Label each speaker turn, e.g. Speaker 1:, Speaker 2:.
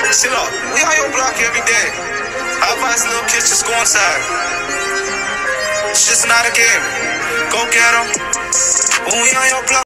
Speaker 1: See, look, we on your block every day. I advise little kids just go inside. It's just not a game. Go get 'em. When we on your block.